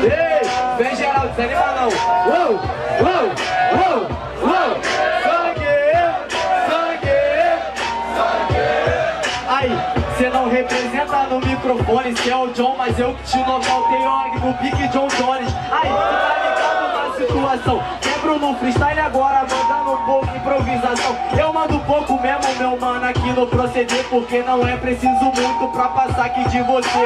Ei, vem geral, desanima não. Uou, uou, uou, uou. Sangue, sangue, sangue. Aí, cê não representa no microfone, cê é o John, mas eu que te nocautei no pique John Jones. Aí, tu tá ligado na situação. Quebro no freestyle agora, mandando um pouco de improvisação. Eu mando pouco mesmo, meu mano, aqui no proceder, porque não é preciso muito pra passar aqui de você.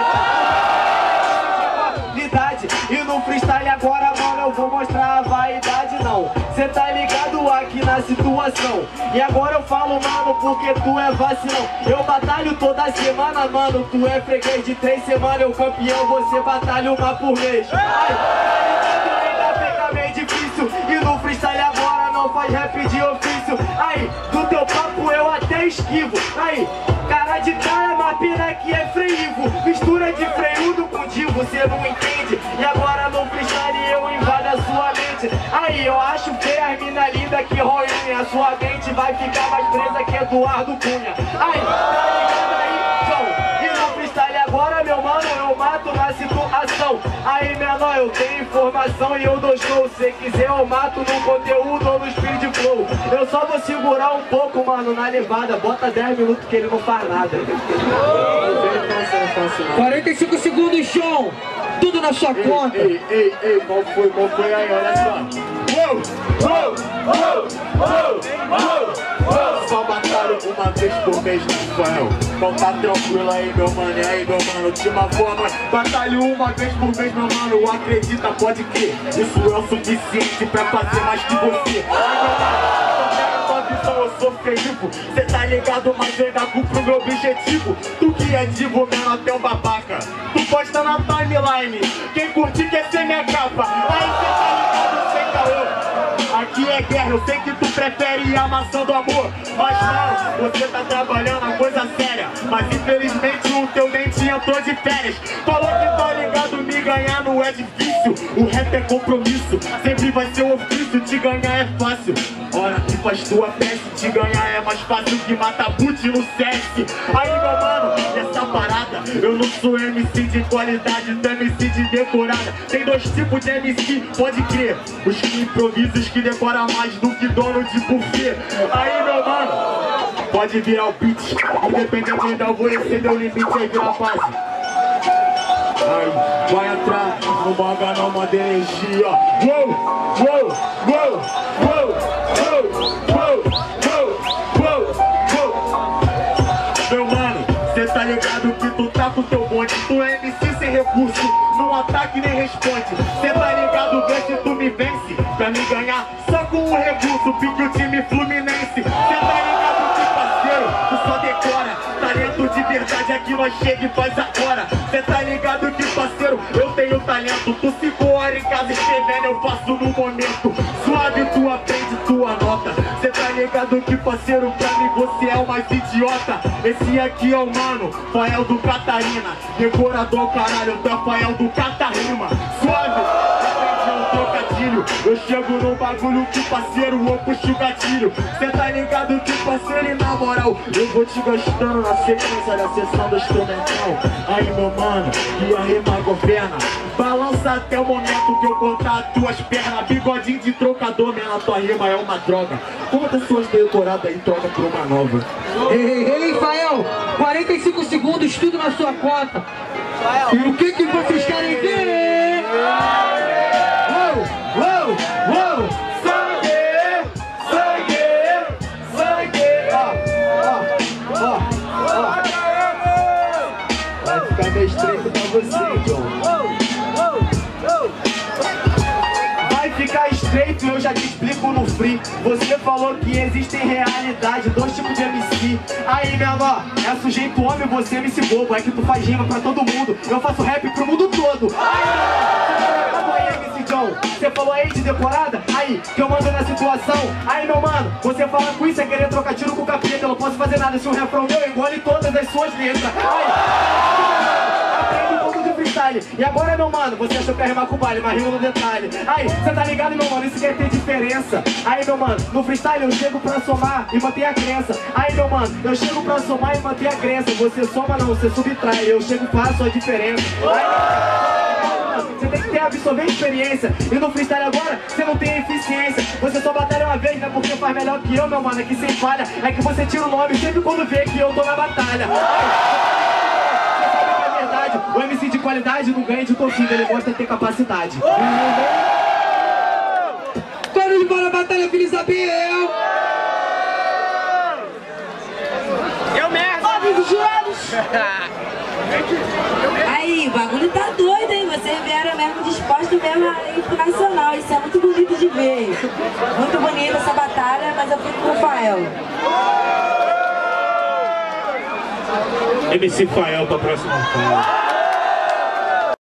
E no freestyle agora, mano, eu vou mostrar a vaidade, não. Cê tá ligado aqui na situação. E agora eu falo, mano, porque tu é vacilão. Eu batalho toda semana, mano, tu é freguês. De 3 semanas eu campeão, você batalha uma por mês. Ai, ainda fica meio difícil. E no freestyle agora não faz rap de ofício. Aí, do teu papo eu até esquivo. Aí, cara de cara, mapina que é freio. Mistura de freio com divo, você não entende. E agora no freestyle eu invado a sua mente. Aí eu acho feia a mina linda que rói unha. A sua mente vai ficar mais presa que Eduardo Cunha. Aí, tá ligado aí, João? E no freestyle agora, meu mano, eu mato na situação. Aí, menor, eu tenho informação e eu dou show. Se quiser eu mato no conteúdo ou no speed flow. Eu só vou segurar um pouco, mano, na levada. Bota 10 minutos que ele não faz nada. 45 segundos, João. Tudo na sua conta. Ei, qual foi aí, olha só. Uou, uou, uou, uou, uou, uou. Só batalho uma vez por mês no Israel. Então tá tranquilo aí, meu mano, e aí, meu mano, de uma forma. Batalho uma vez por mês, meu mano, acredita, pode crer. Isso é o suficiente pra fazer mais que você. Eu sou feio, cê tá ligado, mas eu ainda cumpro meu objetivo. Tu que é divo, mesmo até um babaca. Tu posta na timeline, quem curte quer ser minha capa. Aí cê tá ligado, sem caô. Aqui é guerra, eu sei que tu prefere a maçã do amor. Mas não, você tá trabalhando a coisa séria. Mas infelizmente o teu dente entrou de férias. Falou que tá ligado, me ganhar não é difícil. O rap é compromisso, sempre vai ser ofício. Te ganhar é fácil, ora que faz tua peça. Te ganhar é mais fácil que matar boot no CS. Aí, meu mano, essa parada, eu não sou MC de qualidade, tu é MC de decorada. Tem 2 tipos de MC, pode crer. Os que improvisam, os que decoram mais do que dono de buffet. Aí, meu mano, pode virar o beat. Independente da alvorecer, deu limite aí, vira a base. Aí, vai entrar no manga, não manda energia. Uou, uou, uou, uou, uou, uou, uou, uou, uou. Meu mano, cê tá ligado que tu tá com teu bonde. Tu é MC sem recurso, não ataque nem responde. Cê tá ligado, vê se tu me vence. Pra me ganhar só com um recurso, pique o time Fluminense. Cê tá ligado que parceiro, tu só decora. Talento de verdade aqui nós chega e faz agora. Cê tá ligado que parceiro, eu tenho talento. Tu 5 horas em casa escrevendo, eu faço no momento. Suave tu aprende tua nota. Cê tá ligado que parceiro, pra mim você é o mais idiota. Esse aqui é o mano, Fael do Catarina. Decorador caralho, tu é Fael do Catarina. Suave, aprendi um trocadilho. Eu chego no bagulho que parceiro, eu puxo o gatilho. Cê tá ligado que parceiro, e na moral eu vou te gastando na sequência da sessão do instrumental. Aí, meu mano, e a rima governa. Balança até o momento que eu cortar as tuas pernas. Bigodinho de trocador, minha tua rima é uma droga. Conta suas decoradas e troca por uma nova. Ei, Fael, 45 segundos, tudo na sua conta. E o que vocês querem ver? Uou, uou, uou. Sangue, sangue, sangue. Ó. Vai ficar meio estreito pra você, John. Vai ficar estreito, eu já te explico no free. Você falou que existem realidade, 2 tipos de MC. Aí, menor, é sujeito homem, você MC bobo. É que tu faz rima pra todo mundo, eu faço rap pro mundo todo. Aí, MC John, você falou aí de decorada? Aí, que eu mando na situação. Aí, meu mano, você fala com isso, é querer trocar tiro com o capeta. Eu não posso fazer nada se um refrão meu engole todas as suas letras. Aí, aprende um pouco de freestyle. E agora, meu mano, você achou que ia rimar com o baile, mas rima no detalhe. Aí, você tá ligado, meu mano, isso quer ter diferença. Aí, meu mano, no freestyle eu chego pra somar e manter a crença. Aí, meu mano, eu chego pra somar e manter a crença. Você soma não, você subtrai, eu chego e faço a diferença. Aí, você tem que ter absorver a experiência. E no freestyle agora, você não tem eficiência. Você só batalha uma vez, não é porque faz melhor que eu, meu mano, é que sem falha. É que você tira o nome sempre quando vê que eu tô na batalha. Você sabe que é verdade, o MC de qualidade não ganha de torcida, ele mostra ter capacidade. Quando ele fala batalha, Vila Isabel! Eu mesmo! Amigos jurados! Aí, o bagulho tá doido, hein? Vocês vieram mesmo dispostos mesmo a ir pro Nacional. Isso é muito bonito de ver. Muito bonita essa batalha, mas eu fico com o Rafael. MC Fael pra próxima fase.